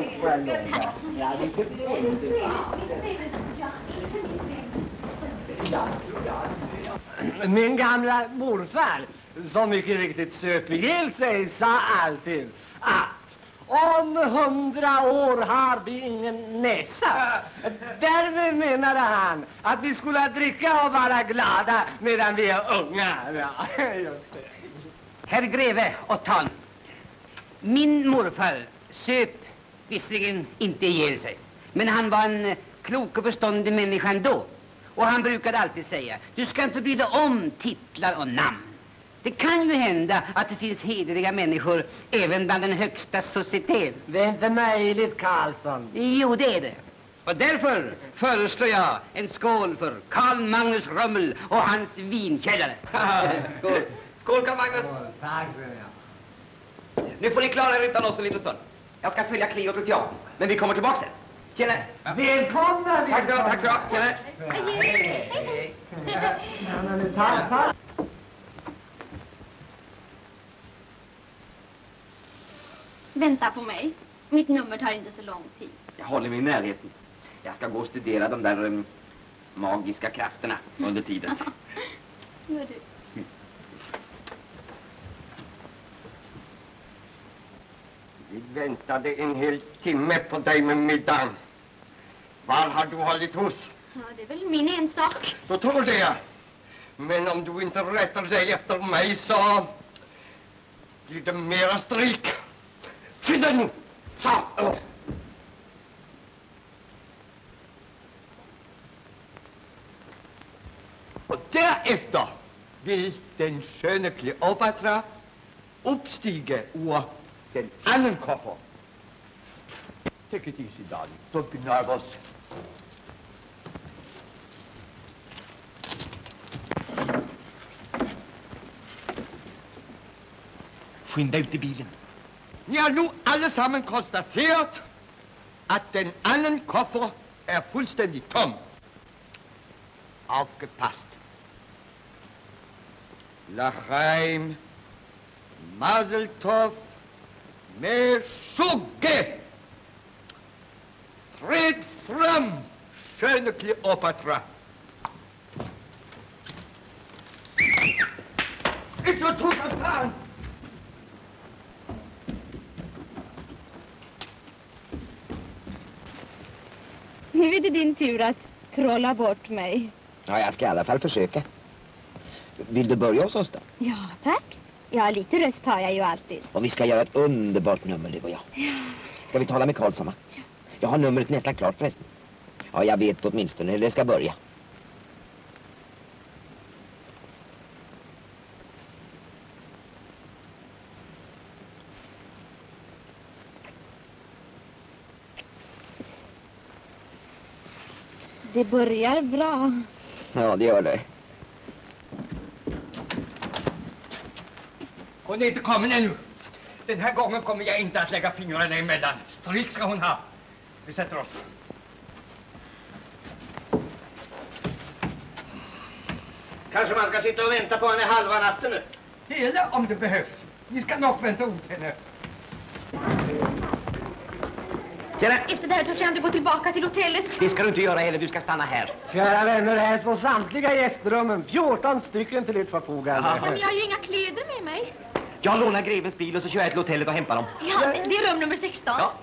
Min gamla morfar, som mycket riktigt söp ihjäl sig, sa alltid att om 100 år har vi ingen näsa. Därmed menade han att vi skulle dricka och vara glada medan vi är unga. Ja, just det. Herr greve och tal. Min morfar söp visserligen inte ihjäl sig, men han var en klok och förståndig människa ändå. Och han brukade alltid säga, du ska inte bry dig om titlar och namn. Det kan ju hända att det finns hederliga människor även bland den högsta societeten. Det är inte möjligt, Karlsson. Jo, det är det. Och därför föreslår jag en skål för Carl Magnus Römmel och hans vinkällare. Skål. Skål, Carl Magnus. Tack. Nu får ni klara er utan oss en liten stund. Jag ska följa Cleo till teatern, men vi kommer tillbaka sen. Tjena. Välkomna! Tack ska du ha, tack ska du ha. Tjena. Tack. Vänta på mig. Mitt nummer tar inte så lång tid. Jag håller mig i närheten. Jag ska gå och studera de där magiska krafterna under tiden. Gör du. Vi väntade en hel timme på dig med middagen. Var har du hållit hus? Ja, det är väl min ensak. Då tror det jag. Men om du inte rättar dig efter mig så blir det mera stryk. Skynda nu! Så! Och därefter vill den sköna Kleopatra uppstiga ur den andra koffern. Take it easy, darling. Don't be nervous. Skynda ut i bilen. Ni har nu allesammans konstaterat att den annan koffer är fullständigt tom. Aufgepasst. Lachaim, Mazel Tov, Meshuggah. Träd fram, sköne Kleopatra. Inte så tog han fan! Nu är det din tur att trolla bort mig. Ja, jag ska i alla fall försöka. Vill du börja hos oss då? Ja, tack. Ja, lite röst har jag ju alltid. Och vi ska göra ett underbart nummer, du och jag. Ja. Ska vi tala med Karlsson, va? Ja. Jag har numret nästan klart förresten. Ja, jag vet åtminstone hur det ska börja. Det börjar bra. Ja, det gör det. Hon är inte kommen ännu. Den här gången kommer jag inte att lägga fingrarna emellan. Stryk ska hon ha. Vi sätter oss. Kanske man ska sitta och vänta på henne halva natten nu. Hela om det behövs. Vi ska nog vänta åt henne. Tjena. Efter det här törs jag inte gå tillbaka till hotellet. Det ska du inte göra heller, du ska stanna här. Kära vänner, här står samtliga gästrummen. 14 stycken till ert förfogande. Ja, men jag har ju inga kläder med mig. Jag lånar grevens bil och så kör jag till hotellet och hämtar dem. Ja, det är rum nummer 16. Ja.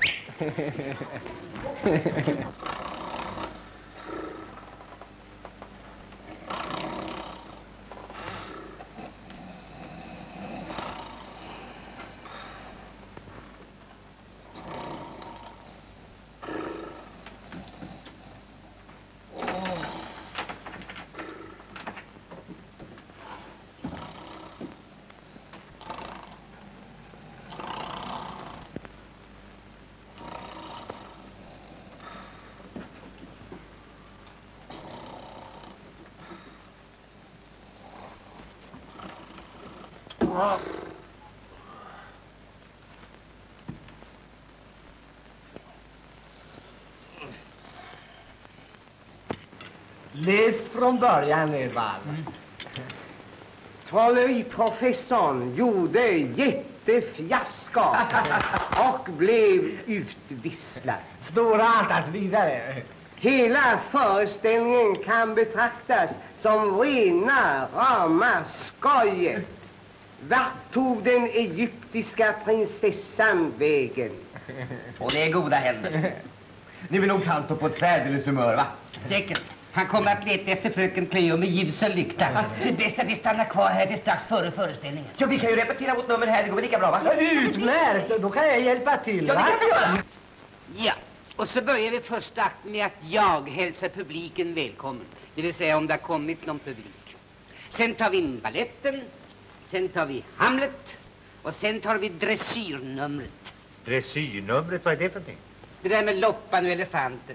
Läs från början, Edvard. Trolleriprofessorn gjorde jättefiasko och blev utvisslad. Storartat vidare. Hela föreställningen kan betraktas som rena rama skojet. Vart tog den egyptiska prinsessan vägen? Hon är i goda händer. Nu är nog Kanto på ett särdeles humör, va? Säkert. Han kommer att leta efter fröken Cleo med ljus och lykta. Det bästa är att stanna kvar här till strax före föreställningen. Ja, vi kan ju repetera vårt nummer här, det går väl lika bra, va? Ja, utmärkt, då kan jag hjälpa till, Ja, det va? kan vi göra. Ja, och så börjar vi första akten med att jag hälsar publiken välkommen. Det vill säga om det har kommit någon publik. Sen tar vi balletten, sen tar vi Hamlet och sen tar vi dressyrnumret. Dressyrnumret, vad är det för någonting? Det där med loppan och elefanten.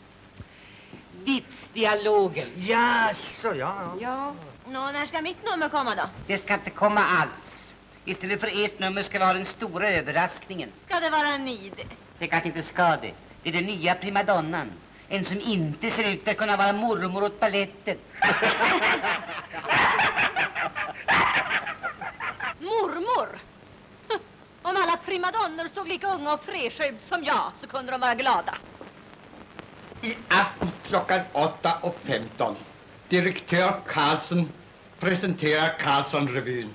Vitsdialogen. Jaså, ja. Ja, när ska mitt nummer komma då? Det ska inte komma alls. Istället för ert nummer ska vi ha den stora överraskningen. Ska det vara ni det? Det kanske inte ska det. Det är den nya primadonnan. En som inte ser ut att kunna vara mormor åt balletten. Mormor? Om alla primadonner såg lika unga och fräscha ut som jag så kunde de vara glada. I aften klockan 8:15. Direktör Karlsson presenterar Karlsson-revyn.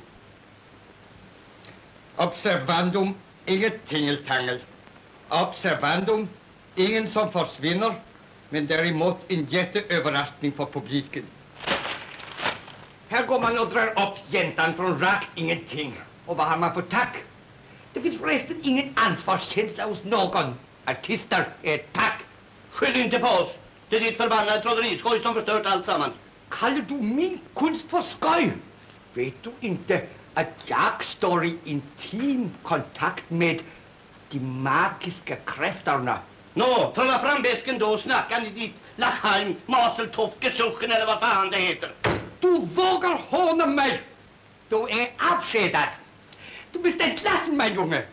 Observandum, inget tingeltangel. Observandum, ingen som försvinner, men däremot en jätteöverraskning för publiken. Här går man och drar upp jäntan från rakt ingenting. Och vad har man för tack? Det finns förresten ingen ansvarskänsla hos någon. Artister är tack. Skyll inte på oss. Det är ditt förbannade trolleriskoj som förstört allt samman. Kallar du min konst för skoj? Vet du inte att jag står i intim kontakt med de magiska krafterna? Nå, trolla fram bäsken då och snacka ni dit Lachheim, Maseltoft-Gesuchen eller vad fan det heter. Du vågar håna mig! Du är avskedad. Du bist entlassen, mein Junge.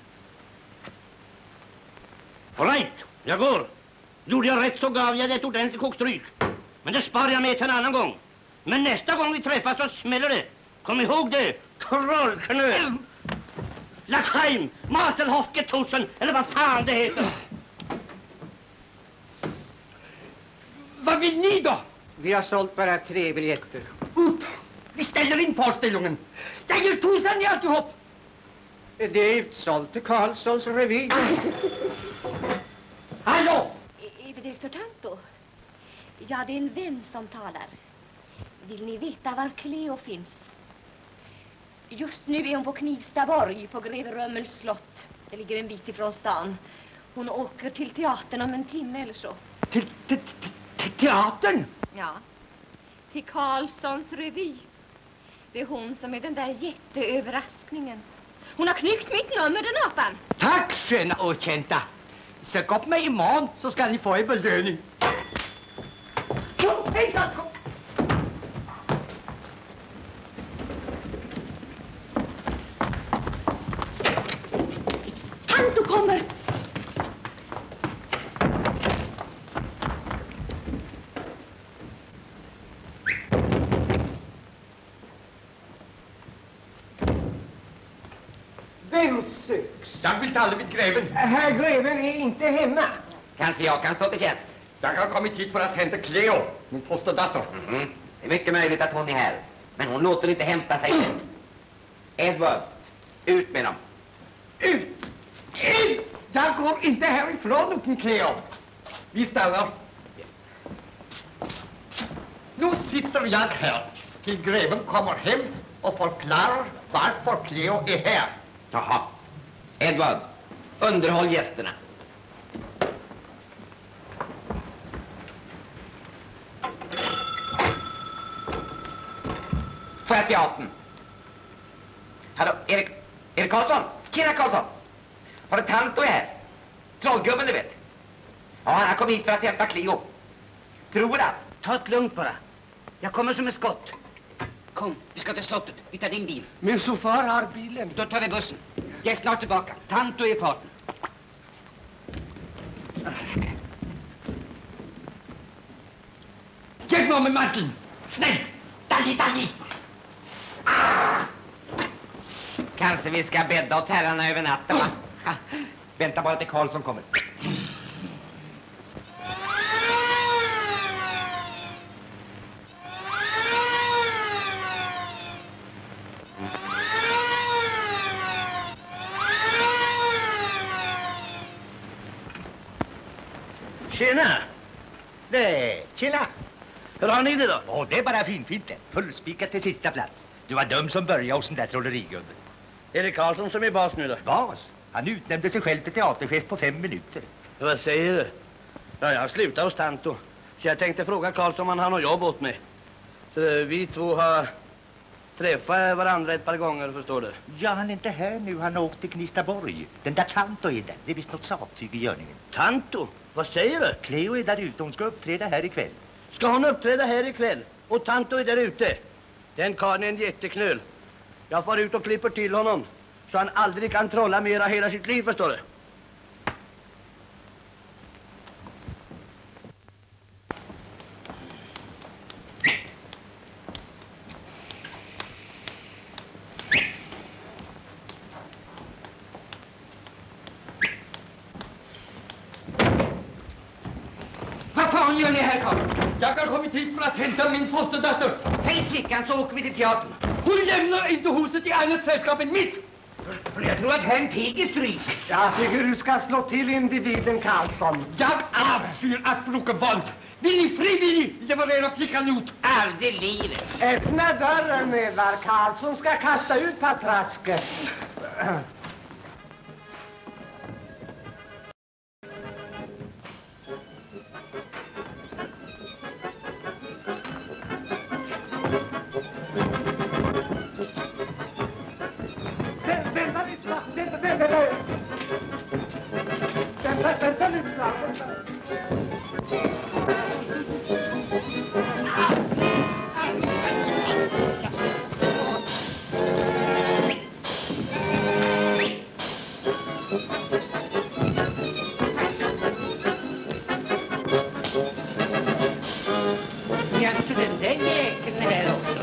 All right, jag går. Gjorde jag rätt så gav jag det ett ordentligt kokstryk. Men det sparar jag med till en annan gång. Men nästa gång vi träffas så smäller det. Kom ihåg det, trollknöl. Lackheim, Maselhoff-Getussen, eller vad fan det heter. Vad vill ni då? Vi har sålt bara 3 biljetter. Upp! Vi ställer in föreställningen. Det är ju tusan i alltihop. Det är utsålt till Karlssons revy. Hallå! Är det direktör Tanto? Ja, det är en vän som talar. Vill ni veta var Cleo finns? Just nu är hon på Knivstaborg på Greve Römmels slott. Det ligger en bit ifrån stan. Hon åker till teatern om en timme eller så. Till teatern? Ja, till Karlssons revy. Det är hon som är den där jätteöverraskningen. Hon har knyckt mitt nummer, den apan. Tack, sköna okänta. Sök upp mig imorgon så ska ni få en belöning. Kom, hejsan, kom. Tanto kommer. Vem söks? Jag vill tala med greven. Herr greven är inte hemma. Kanske jag kan stå till tjänst. Jag har kommit hit för att hämta Cleo, min fosterdotter. Det är mycket möjligt att hon är här. Men hon låter inte hämta sig. Edward, ut med dem. Ut! Jag går inte härifrån, min Cleo. Vi stannar. Nu sitter jag här till greven kommer hem och förklarar varför Cleo är här. Jaha. Edward, underhåll gästerna. Får jag teatern? Hallå, Erik Karlsson? Tjena Karlsson! Har du Tanto här? Trollgubben du vet. Ja, han har kommit hit för att hämta Cleo. Tror han? Ta det lugnt bara. Jag kommer som ett skott. Kom, vi ska till slottet. Vi tar din bil. Min chaufför har bilen. Då tar vi bussen. Jag är snart tillbaka. Tanto är i farten. Hjälp mig med manteln! Snäll! Dalli! Kanske vi ska bädda åt herrarna över natten, va? Ha, vänta bara till Karlsson kommer. Tjena! Tjena! Hur har ni det då? Åh, det är bara fint det. Fullspikat till sista plats. Du var dum som började hos den där trollerigubben. Är det Karlsson som är bas nu då? Bas? Han utnämnde sig själv till teaterchef på 5 minuter. Vad säger du? Ja, jag slutar hos Tanto. Så jag tänkte fråga Karlsson om han har något jobb åt mig. Så vi två har träffat varandra ett par gånger, förstår du. Ja, han är inte här nu. Han har åkt till Knistaborg. Den där Tanto är där. Det är visst något sattyg i görningen. Tanto? Vad säger du? Cleo är där ute. Hon ska uppträda här ikväll. Ska hon uppträda här ikväll? Och Tanto är där ute? Den karln är en jätteknöl. Jag får ut och klipper till honom. Så han aldrig kan trolla mera hela sitt liv, förstår du. Vad fan gör ni här, Karl? Jag har kommit hit för att hämta min fosterdotter. Hej flickan, så åker vi till teatern. Hon lämnar inte huset i annat sällskap än mitt. För jag tror att herrn tiger stryk. Jag tycker du ska slå till individen Karlsson. Jag avskyr att bruka våld. Vill ni frivilligt leverera flickan ut? Aldrig i livet. Öppna dörren, Edvard. Karlsson ska kasta ut patrasket. Vänta lite snabbt. så den där jäkeln här också.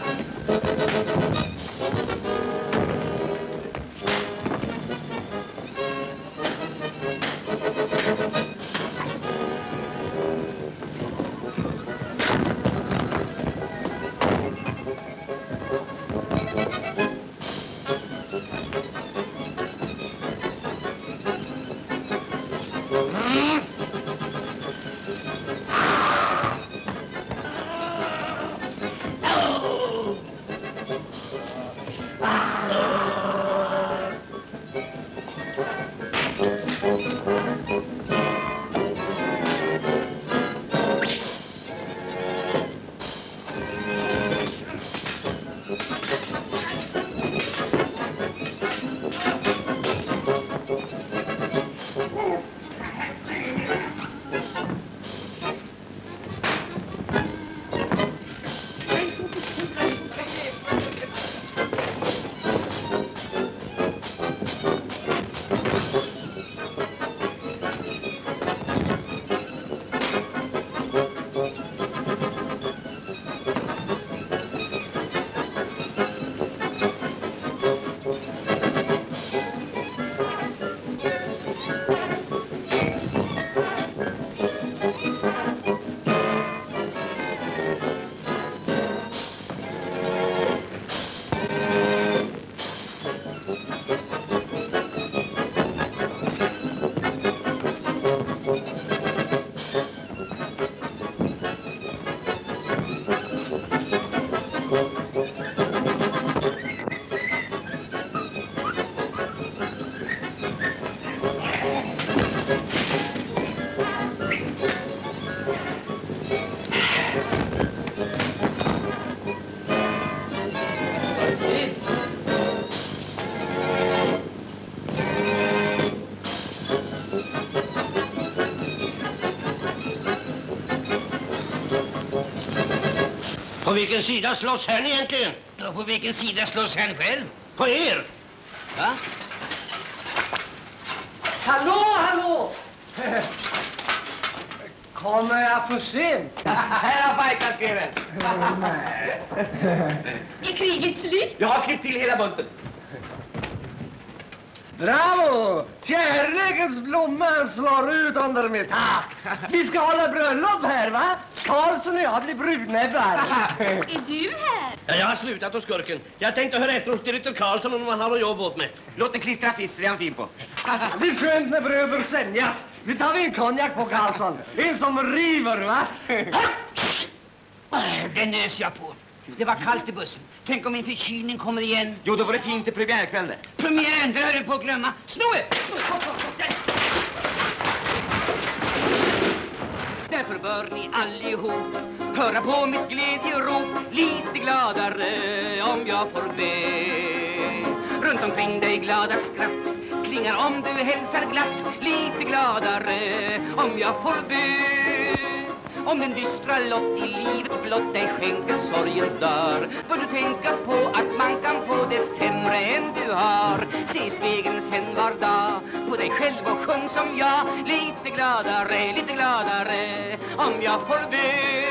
På vilken sida slåss herrn egentligen? Ja, på vilken sida slåss han själv? På er! Va? Hallå! Kommer jag för sent? Här har bajkasgreven. Är kriget slut? Jag har klippt till hela bunten. Bravo! Kärlekens blomma slår ut under mitt tak. Vi ska hålla bröllop här, va? Karlsson och jag blir brudnäbbar. Är du här? Ja, jag har slutat hos skurken. Jag tänkte höra efter hos direktör Karlsson om han har att jobb åt mig. Låt den klistra fister, är han fin på. Det är skönt när bröder sämjas. Vi tar en konjak på Karlsson. En som river, va? Den nös jag på. Det var kallt i bussen. Tänk om min förkylning kommer igen. Jo, då var det fint i premiärkväll. Premiären, det höll du på att glömma. Snoe! Därför bör ni allihop höra på mitt glädjerop. Lite gladare om jag får be. Runt omkring dig glada skratt klingar om du hälsar glatt. Lite gladare om jag får be. Om den dystra lott i livet blott dig skänker sorgens dör, bör du tänka på att man kan få det sämre än du har. Se i spegeln sen var dag på dig själv och sjung som jag. Lite gladare om jag får be.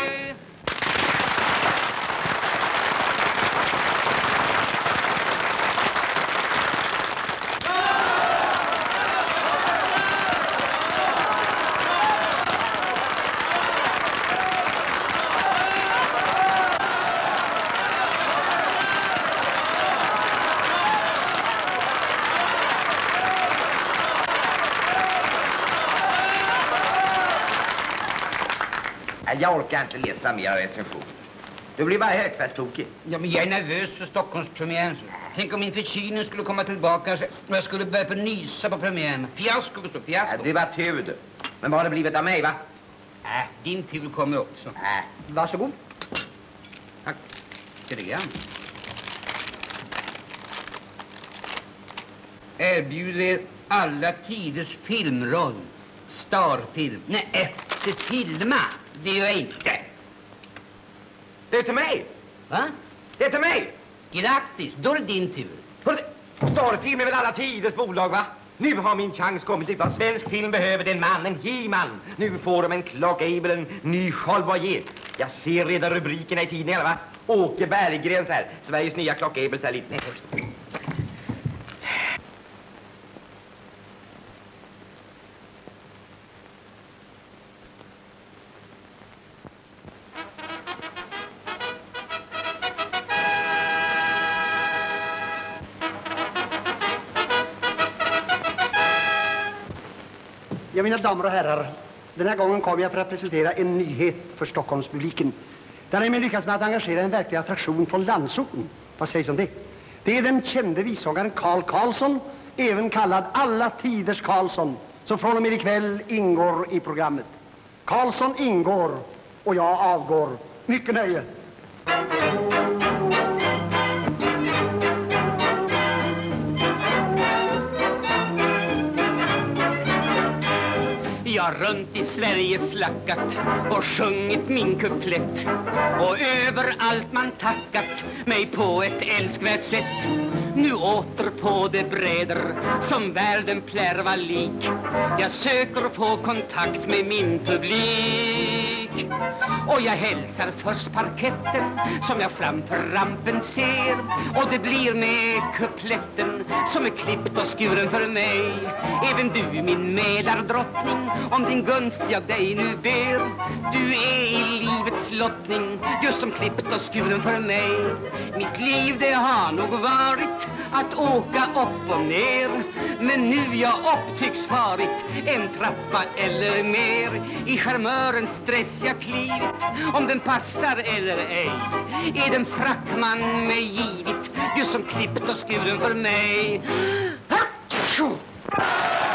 Jag orkar inte läsa mer recension. Du blir bara högfärdstokig. Ja, men jag är nervös för Stockholmspremiären. Tänk om min förkylning skulle komma tillbaka och jag skulle börja på nysa på premiären. Fiasko, fiasko. Ja, det var tur du. Men vad har det blivit av mig, va? Din tur kommer också. Varsågod. Tack. Telegram. Erbjuder er alla tiders filmroll. Starfilm. Nej, efter filma. Det är jag inte. Det är till mig. Va? Det är till mig. Grattis, då är det din tur. Starfilm är väl alla tiders bolag, va? Nu har min chans kommit. Vad svensk film behöver, den man, en he-man. Nu får de en Clark Gable, en ny Charles Boyer. Jag ser redan rubrikerna i tidningarna, va? Åke Berggren så här. Sveriges nya klockebel så här lite. Nej, först. Ja, mina damer och herrar, den här gången kommer jag för att presentera en nyhet för Stockholmspubliken. Den har nämligen lyckats med att engagera en verklig attraktion från landsorten. Vad sägs om det? Det är den kände vissångaren Carl Karlsson, även kallad Alla tiders Karlsson, som från och med ikväll ingår i programmet. Karlsson ingår och jag avgår. Mycket nöje. Jag har runt i Sverige flackat och sjungit min kuplett, och överallt man tackat mig på ett älskvärt sätt. Nu åter på det breder som världen plärva lik. Jag söker få kontakt med min publik, och jag hälsar först parketten som jag framför rampen ser, och det blir med kupletten som är klippt och skuren för mig. Även du, min mälardrottning, om din gunst jag dig nu ber. Du är i livets lottning just som klippt och skuren för mig. Mitt liv det har nog varit att åka upp och ner, men nu jag upptycks farit en trappa eller mer. I charmörens stress jag klivit, om den passar eller ej, är den frackman mig givit just som klippt och skuren för mig.